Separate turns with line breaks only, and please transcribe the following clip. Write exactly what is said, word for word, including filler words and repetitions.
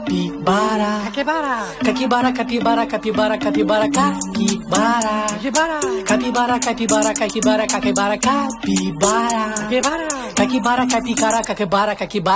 capibara.
Capibara.
Capibara, capibara, capibara, capibara, capibara.
Capibara.
Capibara, capibara, capibara, capibara, capibara.
Capibara.
Capibara, capibara, capibara, capibara.